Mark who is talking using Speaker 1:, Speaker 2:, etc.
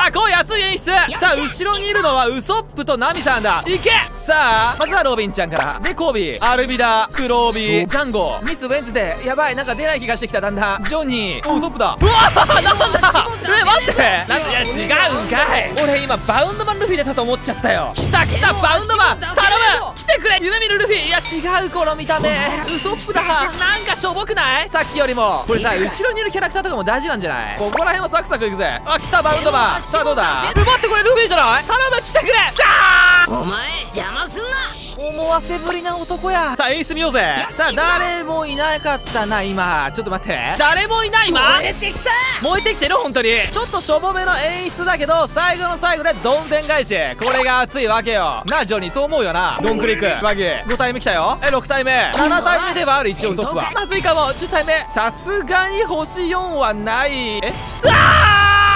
Speaker 1: あこういう熱い演出。さあ後ろにいるのはウソップとナミさんだ。いけ。さあまずはロビンちゃんからで、コービー、アルビダ、クロービー、ジャンゴ、ミス・ウェンズデー。やばい、なんか出ない気がしてきた。だんだんジョニー、ウソップだ。うわーなんだ待って、なんかいや違うんかい。俺今バウンドマンルフィ出たと思っちゃったよ。来た来た、バウンドマン頼む、来てくれ夢見るルフィ。いや違う、この見た目ウソップだ。なんかしょぼくないさっきよりも。これさ後ろにいるキャラクターとかも大事なんじゃない。ここら辺はサクサクいくぜ。あ来たバウンドマン。さあどうだ。待ってこれルフィじゃない。頼む来てくれ。
Speaker 2: お前邪魔すんな。
Speaker 1: 思わせぶりな男や。さあ演出見ようぜ。さあ誰もいなかったな今。ちょっと待って、誰もいない今。
Speaker 2: 燃えてきた。
Speaker 1: 燃えてきてる本当に。ちょっとしょぼめの演出だけど最後の最後でどんでん返し。これが熱いわけよなあジョニー、そう思うよな。ドンクリックバギー5体目来たよ。6体目7体目ではある。一応ウソップはまずいかも。10体目さすがに星4はない。うわー